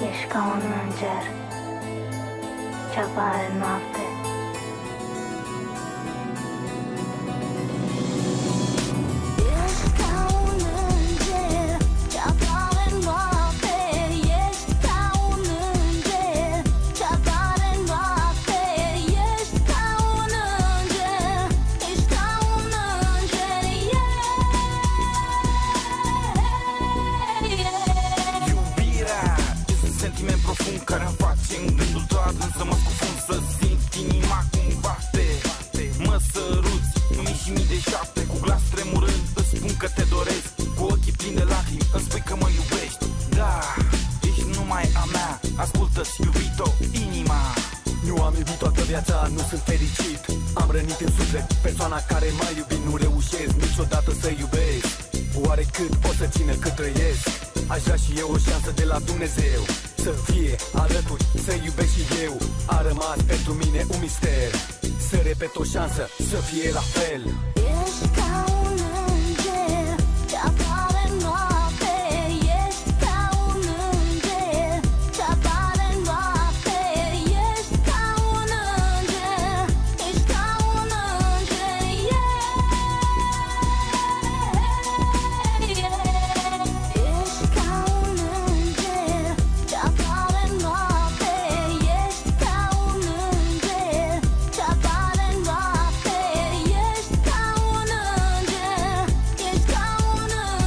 Ești ca un înger ce apare în noapte. Ești ca un înger ce apare în noapte. Ești ca un înger ce apare în noapte. Ești ca un înger, ești ca un înger, Iubirea este un sentiment profund care îmi face în gândul doar să mă scufund, să simt inima cum bate. Mă săruți mii și mii de șapte, cu glas tremurând îți spun că te doresc. Cu ochii plini de lacrimi îmi spui că mă iubești. Da, ești numai a mea, ascultă-ți, iubito, inima. Nu am iubit toată viața, nu sunt fericit. Am rănit în suflet persoana care m-a iubit. Nu reușesc niciodată să iubesc. Oare cât pot să țină cât trăiesc? Aș vrea și eu o șansă de la Dumnezeu, să fie alături, să iubesc și eu. A rămas pentru mine un mister, să repet o șansă, să fie la fel. ești ca un înger ce apare în noapte. Ești ca un înger ce apare în noapte. Ești ca un înger, ești ca un înger, ești ca un înger ce apare în noapte. Ești ca un înger ce apare în noapte. Ești ca un înger, ești ca un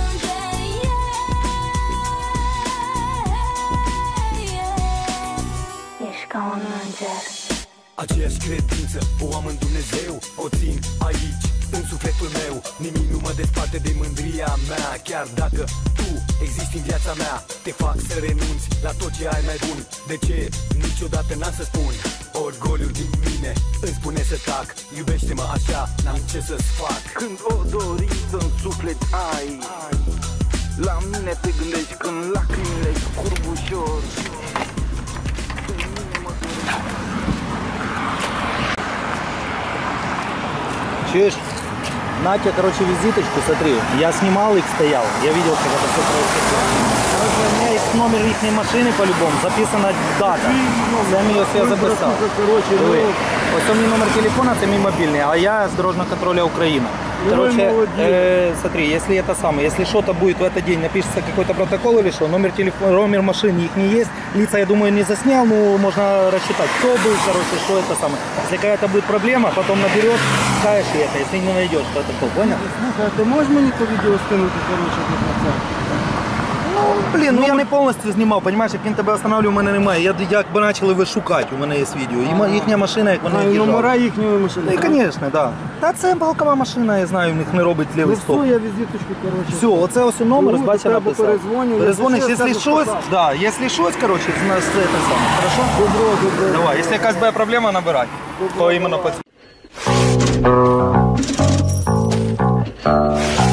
înger, ești ca un înger. Aceeași credință o am în Dumnezeu, o țin aici, în sufletul meu. Nimic nu mă desparte de mândria mea. Chiar dacă tu existi în viața mea, te fac să renunți la tot ce ai mai bun. De ce? Niciodată n-am să spun. Orgoliul din mine îmi spune să tac. Iubește-mă așa, n-am ce să-ți fac. Când o dorință în suflet ai, la mine te gândești când lacrimile curg ușor. Чуешь? Натя, короче, визиточку, смотри. Я снимал их, стоял. Я видел, как это все происходило. Короче, у меня есть номер их машины по-любому, записана дата. Це мій ось я записав. Диви. Ось мій номер телефона, це мій мобільний, а я з Дорожного контроля Украина. Короче, смотри, если это самое, если что-то будет в этот день, напишется какой-то протокол или что, номер телефона, номер машины их не есть, лица, я думаю, не заснял, но можно рассчитать, кто был, короче, что это самое. Если какая-то будет проблема, потом наберешь, скажешь и это, если не найдешь, то это кто, понял? Слухай, а ти можеш мені по відео скинути, коротше, до це? Ну, блін, ну я не повністю знімав, розумієш, як він тебе останавливав, у мене немає. Я якби почали ви шукати, у мене є відео. Їхня машина, як вони їжджали. Номера їхньої машини. Звісно, так. Та це балкова машина, я знаю, в них не робить лівий стоп. Все, я візиточку, коротше. Все, оце ось номер, бачиш, написав. Перезвониш, якщо якщо щось, щось, да, якщо щось, коротше, це те саме, хорошо? Добро. Давай, якщо якась буде проблема, набирай. То іменно по